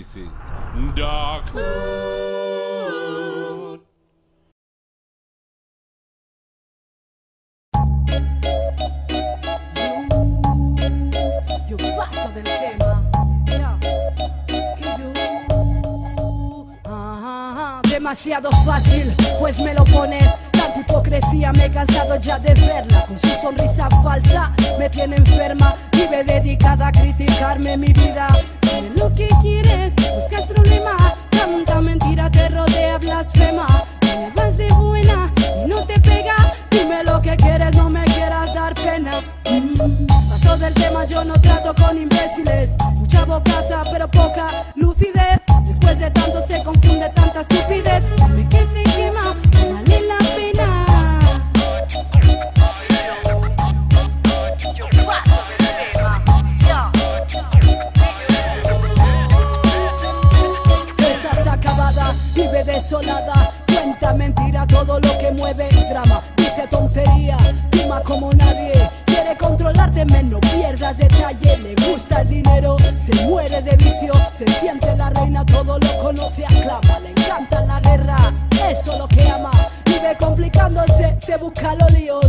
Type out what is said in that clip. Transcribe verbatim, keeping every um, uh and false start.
This is Darkwood. Yo paso del tema, yeah. Que yo, ah, demasiado fácil, pues me lo pones. Tanta hipocresía, me he cansado ya de verla. Con su sonrisa falsa me tiene enferma. Vive dedicada a criticarme mi vida. Dime lo que quieres, buscas problema. Tanta mentira te rodea, blasfema. Me vas de buena y no te pega. Dime lo que quieres, no me quieras dar pena. mm. Paso del tema, yo no trato con imbéciles. Mucha bocaza pero poca lucidez. Después de tanto se confunde tanta estupidez. Dime que te quema, que vale la pena. Yo paso del tema, yeah. Estás acabada, vive desolada. Cuenta mentira, todo lo que mueve es drama. Dice tontería, rima como nadie. Quiere controlarte, menos pierdas detalle. Le gusta el dinero, se muere de vicio. Se siente la reina, todo lo conoce, aclama. Le encanta la guerra, eso lo que ama. Vive complicándose, se busca los líos.